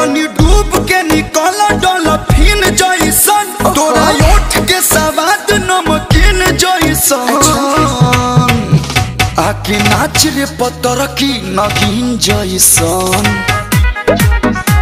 तनी डूब के निकल डॉल्फिन जैसन तोरा ओठ के सवाद नमकीन जैसन आके नाच रे पतर की नगीन जैसन।